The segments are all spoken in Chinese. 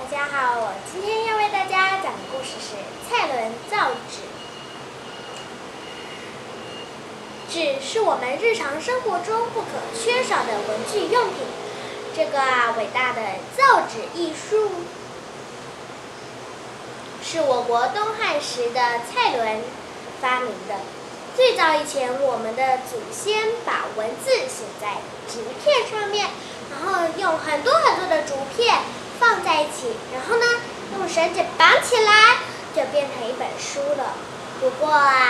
大家好，我今天要为大家讲的故事是蔡伦造纸。纸是我们日常生活中不可缺少的文具用品。这个伟大的造纸艺术，是我国东汉时的蔡伦发明的。最早以前，我们的祖先把文字写在纸片上面，然后用很多的竹片放在一起，然后呢，用绳子绑起来，就变成一本书了。不过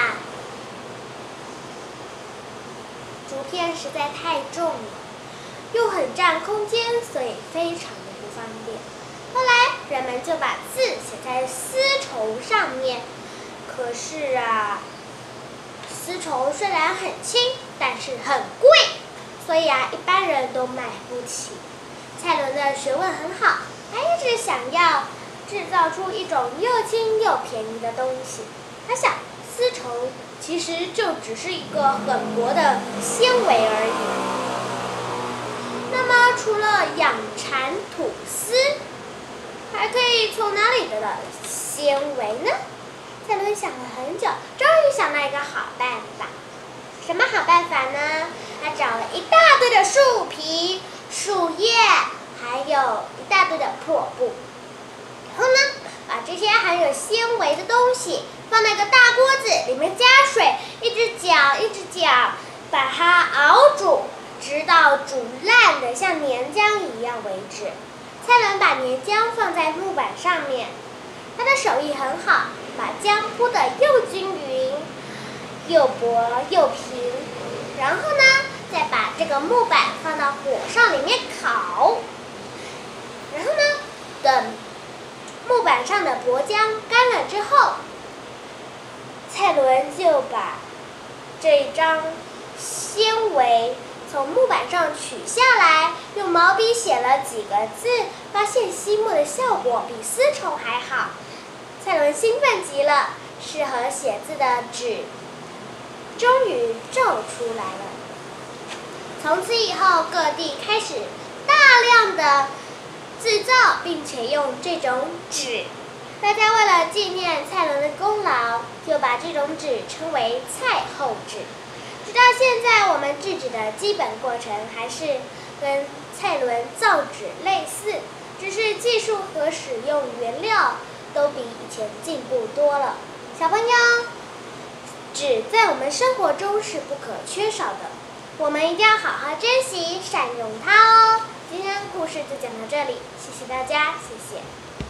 竹片实在太重了，又很占空间，所以非常的不方便。后来人们就把字写在丝绸上面。可是丝绸虽然很轻，但是很贵，所以一般人都买不起。蔡伦的学问很好，他一直想要制造出一种又轻又便宜的东西。他想，丝绸其实就只是一个很薄的纤维而已。那么除了养蚕吐丝，还可以从哪里得到纤维呢？蔡伦想了很久，终于想到一个好办法。什么好办法呢？他找了一大堆的树皮、树叶，还有一大堆的破布。然后呢，把这些含有纤维的东西放在一个大锅子里面，加水，一直搅，把它熬煮，直到煮烂的像黏浆一样为止。蔡伦把黏浆放在木板上面，他的手艺很好，把浆铺得又均匀、又薄又平。然后呢，再把这个木板放到火上里面烤。然后呢，等木板上的薄浆干了之后，蔡伦就把这张纤维从木板上取下来，用毛笔写了几个字，发现吸墨的效果比丝绸还好。蔡伦兴奋极了，适合写字的纸终于造出来了。从此以后，各地开始大量的制造，并且用这种纸。大家为了纪念蔡伦的功劳，就把这种纸称为蔡后纸。直到现在，我们制纸的基本过程还是跟蔡伦造纸类似，只是技术和使用原料都比以前进步多了。小朋友，纸在我们生活中是不可缺少的，我们一定要好好珍惜、善用它哦。今天故事就讲到这里，谢谢大家，谢谢。